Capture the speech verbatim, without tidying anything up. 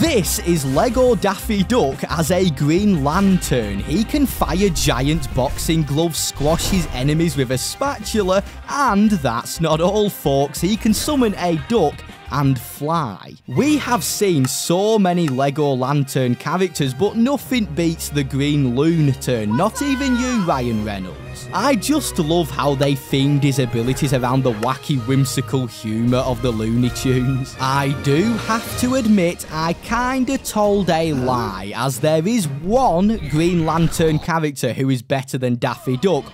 This is Lego Daffy Duck as a Green Lantern. He can fire giant boxing gloves, squash his enemies with a spatula, and that's not all, folks. He can summon a duck and fly. We have seen so many Lego Lantern characters, but nothing beats the Green Lantern, not even you, Ryan Reynolds. I just love how they themed his abilities around the wacky, whimsical humour of the Looney Tunes. I do have to admit, I kinda told a lie, as there is one Green Lantern character who is better than Daffy Duck,